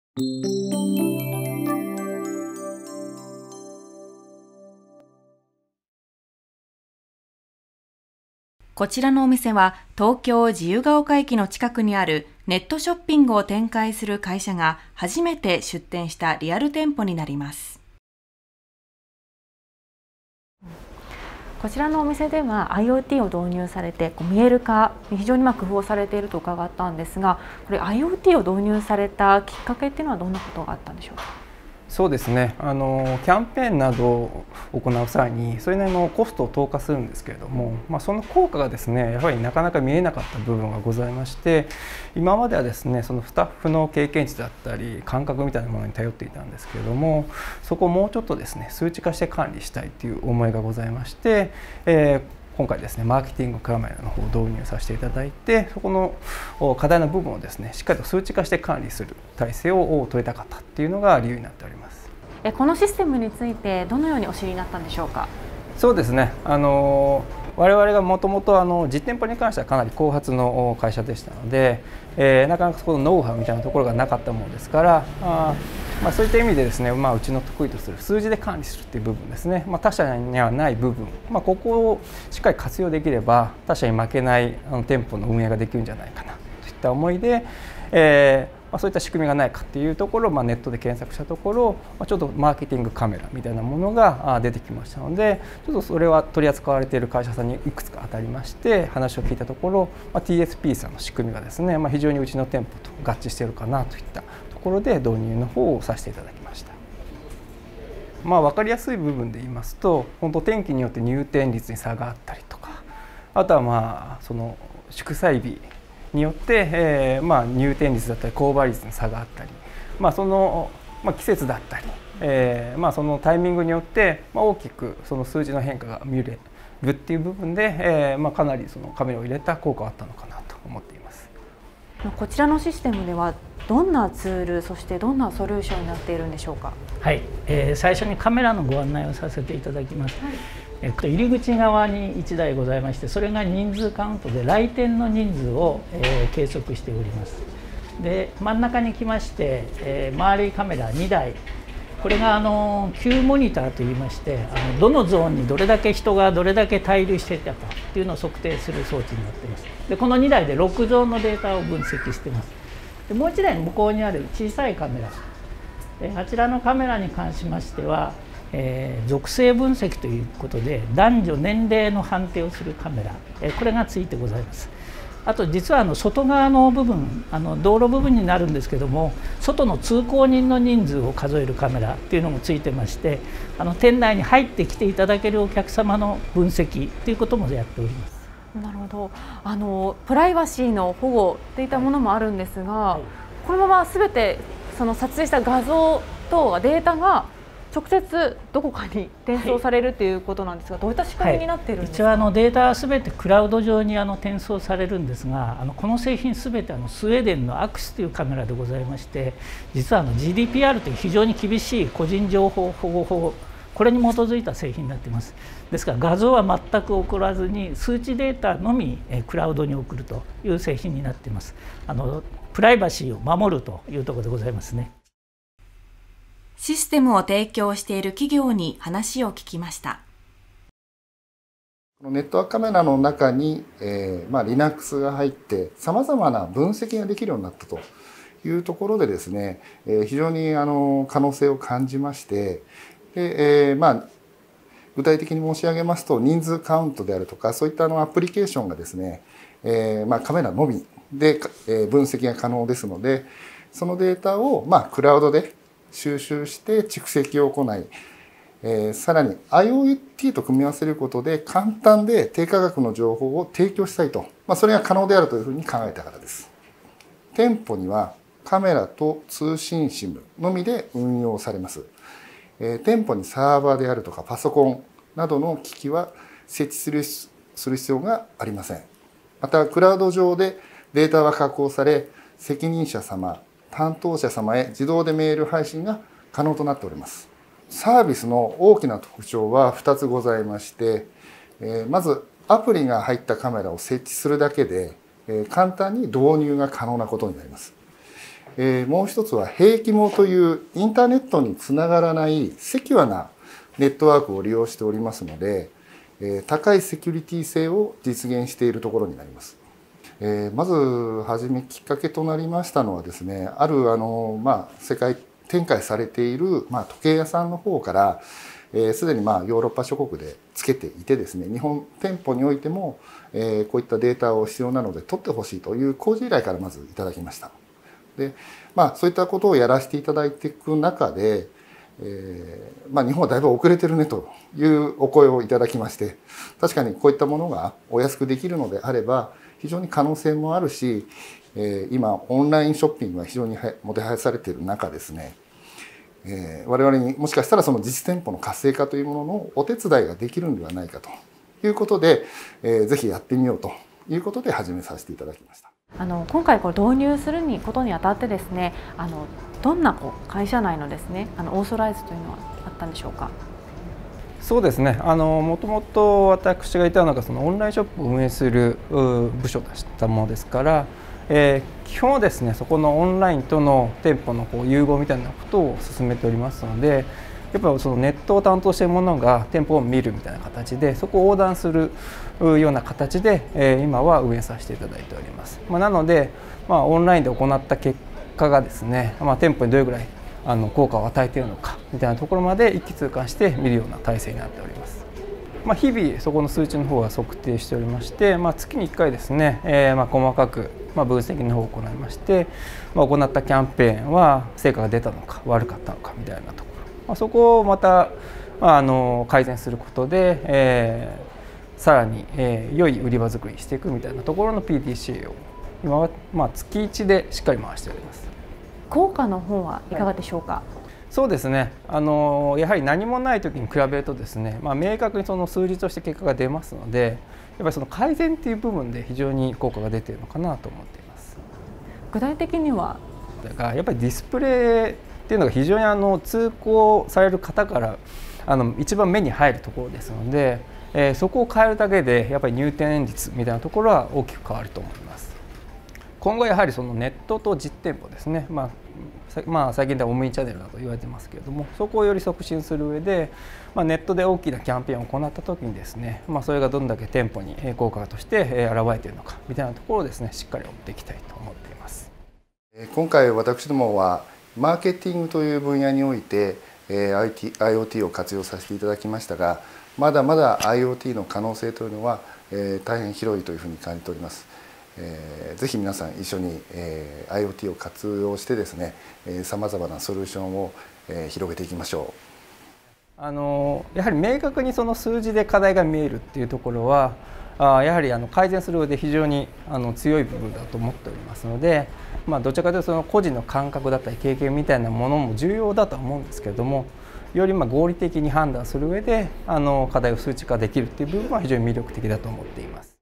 こちらのお店は東京自由が丘駅の近くにあるネットショッピングを展開する会社が初めて出店したリアル店舗になります。 こちらのお店では IoT を導入されて見える化に非常に工夫をされていると伺ったんですが、これ IoT を導入されたきっかけっていうのはどんなことがあったんでしょうか。 そうですね、キャンペーンなどを行う際にそれなりのコストを投下するんですけれども、その効果がですねやはりなかなか見えなかった部分がございまして、今まではですねそのスタッフの経験値だったり感覚みたいなものに頼っていたんですけれども、そこをもうちょっとですね数値化して管理したいという思いがございまして、今回ですねマーケティングカメラの方を導入させていただいて、そこの課題の部分をですねしっかりと数値化して管理する体制を取りたかったっていうのが理由になっております。 このシステムについてどのようにお知りになったんでしょうか。 そうですね、我々がもともと実店舗に関してはかなり後発の会社でしたので、なかなかそこのノウハウみたいなところがなかったものですから、そういった意味でですね、うちの得意とする数字で管理するっていう部分ですね、他社にはない部分、ここをしっかり活用できれば他社に負けない店舗の運営ができるんじゃないかなといった思いで、そういった仕組みがないかっていうところをネットで検索したところ、ちょっとマーケティングカメラみたいなものが出てきましたので、ちょっとそれは取り扱われている会社さんにいくつか当たりまして話を聞いたところ、TSP さんの仕組みがですね、非常にうちの店舗と合致しているかなといったところで導入の方をさせていただきました。分かりやすい部分で言いますと、本当天気によって入店率に差があったりとか、あとはその祝祭日によって、入店率だったり購買率の差があったり、その、季節だったり、そのタイミングによって、大きくその数字の変化が見れるっていう部分で、かなりそのカメラを入れた効果はあったのかなと思っています。 こちらのシステムではどんなツール、そしてどんなソリューションになっているんでしょうか。 はい、最初にカメラのご案内をさせていただきます。入り口側に1台ございまして、それが人数カウントで来店の人数を、計測しております。で真ん中に来まして、周りカメラ2台、これがQモニターといいまして、どのゾーンにどれだけ人がどれだけ滞留していたかっていうのを測定する装置になっています。でこの2台で6ゾーンのデータを分析しています。でもう1台の向こうにある小さいカメラ、あちらのカメラに関しましては、属性分析ということで男女年齢の判定をするカメラ、これがついてございます。あと実は外側の部分、道路部分になるんですけども、外の通行人の人数を数えるカメラっていうのもついてまして、店内に入ってきていただけるお客様の分析ということもやっております。 なるほど。プライバシーの保護といったものもあるんですが、このまま全てその撮影した画像とデータが直接どこかに転送されるということなんですが、どういった仕組みになっているんですか。 一応データはすべてクラウド上に転送されるんですが、この製品すべてスウェーデンのアクスというカメラでございまして、実はGDPR という非常に厳しい個人情報保護法、これに基づいた製品になっています。ですから画像は全く送らずに数値データのみクラウドに送るという製品になっています。プライバシーを守るというところでございますね。 システムを提供している企業に話を聞きました。 ネットワークカメラの中に、Linux が入ってさまざまな分析ができるようになったというところでですね、非常に可能性を感じまして、で、具体的に申し上げますと人数カウントであるとかそういったアプリケーションがですね、カメラのみで分析が可能ですので、そのデータをクラウドで収集して蓄積を行い、さらに IoT と組み合わせることで簡単で低価格の情報を提供したいと、それが可能であるというふうに考えたからです。店舗にはカメラと通信 SIM のみで運用されます。店舗にサーバーであるとかパソコンなどの機器は設置する必要がありません。またクラウド上でデータは加工され、責任者様、担当者様へ自動でメール配信が可能となっております。サービスの大きな特徴は2つございまして、まずアプリが入ったカメラを設置するだけで簡単に導入が可能なことになります。 もう一つは兵器網というインターネットにつながらないセキュアなネットワークを利用しておりますので、高いセキュリティ性を実現しているところになります。まずはじめきっかけとなりましたのはですね、ある世界展開されている時計屋さんの方からすでにヨーロッパ諸国でつけていてですね、日本店舗においてもこういったデータを必要なので取ってほしいという工事依頼からまずいただきました。で、そういったことをやらせていただいていく中で、日本はだいぶ遅れてるねというお声をいただきまして、確かにこういったものがお安くできるのであれば非常に可能性もあるし、今オンラインショッピングが非常にもてはやされている中ですね、我々にもしかしたらその実店舗の活性化というもののお手伝いができるんではないかということで、ぜひやってみようということで始めさせていただきました。 今回導入することにあたってですね、どんな会社内のですねオーソライズというのはあったんでしょうか。 そうですね、もともと私がいたのがそのオンラインショップを運営する部署だったものですから、基本はですねそこのオンラインとの店舗の融合みたいなことを進めておりますので、やっぱりそのネットを担当しているものが店舗を見るみたいな形でそこを横断するような形で、今は運営させていただいております。なので、オンラインで行った結果がですね、店舗にどれぐらい効果を与えているのかみたいなところまで一気通貫して見るような体制になっております。日々そこの数値の方は測定しておりまして、月に1回ですね、細かく分析の方を行いまして、行ったキャンペーンは成果が出たのか悪かったのかみたいなところ、そこをまた改善することで、さらに良い売り場作りしていくみたいなところの PDCA を今は月1でしっかり回しております。 効果の方はいかがでしょうか。 そうですね、やはり何もない時に比べるとですね、明確にその数字として結果が出ますので、やっぱりその改善っていう部分で非常に効果が出ているのかなと思っています。 具体的にはだからやっぱりディスプレイっていうのが非常に通行される方から一番目に入るところですので、そこを変えるだけでやっぱり入店率みたいなところは大きく変わると思います。今後やはりそのネットと実店舗ですね、最近ではオムニチャンネルだと言われてますけれども、そこをより促進する上で、ネットで大きなキャンペーンを行った時にですね、それがどんだけ店舗に効果として現れているのかみたいなところをですねしっかり追っていきたいと思っています。 今回私どもはマーケティングという分野において IoT を活用させていただきましたが、まだまだ IoT の可能性というのは大変広いというふうに感じております。ぜひ皆さん一緒に IoT を活用してですね、さまざまなソリューションを広げていきましょう。 やはり明確にその数字で課題が見えるっていうところはやはり改善する上で非常に強い部分だと思っておりますので、どちらかというとその個人の感覚だったり経験みたいなものも重要だとは思うんですけれども、より合理的に判断する上で課題を数値化できるっていう部分は非常に魅力的だと思っています。